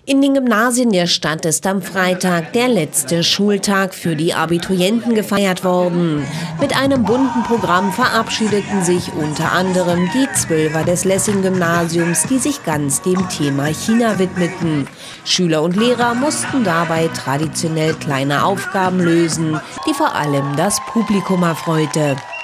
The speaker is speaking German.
In den Gymnasien der Stadt ist am Freitag der letzte Schultag für die Abiturienten gefeiert worden. Mit einem bunten Programm verabschiedeten sich unter anderem die Zwölfer des Lessing-Gymnasiums, die sich ganz dem Thema China widmeten. Schüler und Lehrer mussten dabei traditionell kleine Aufgaben lösen, die vor allem das Publikum erfreute.